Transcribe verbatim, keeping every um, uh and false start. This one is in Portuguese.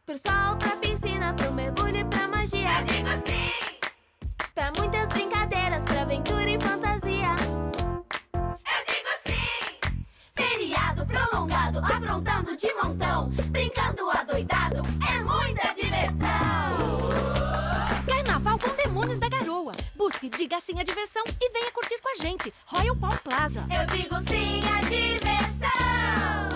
Pro sol, pra piscina, pro mergulho e pra magia. Eu digo sim! Pra muitas brincadeiras, pra aventura e fantasia. Eu digo sim! Feriado prolongado, aprontando de montão, brincando adoidado, é muita diversão. Carnaval com Demônios da Garoa. Busque, diga sim à diversão e venha curtir com a gente. Royal Palm Plaza. Eu digo sim à diversão.